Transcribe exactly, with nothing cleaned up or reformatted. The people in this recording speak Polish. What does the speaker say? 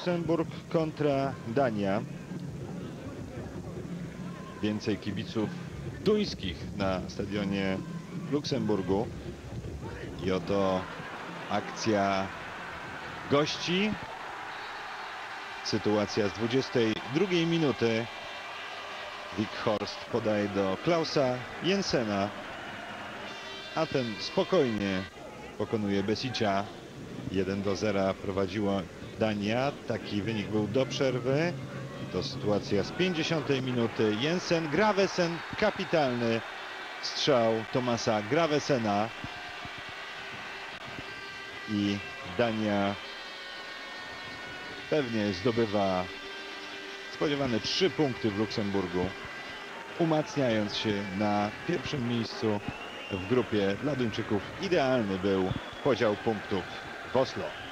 Luksemburg kontra Dania. Więcej kibiców duńskich na stadionie w Luksemburgu. I oto akcja gości. Sytuacja z dwudziestej drugiej minuty. Weghorst podaje do Klausa Jensena, a ten spokojnie pokonuje Besicia. jeden do zera prowadziła Dania. Taki wynik był do przerwy. To sytuacja z pięćdziesiątej minuty. Jensen, Gravesen, kapitalny strzał Thomasa Gravesena. I Dania pewnie zdobywa spodziewane trzy punkty w Luksemburgu, umacniając się na pierwszym miejscu w grupie. Dla Duńczyków idealny był podział punktów w Oslo.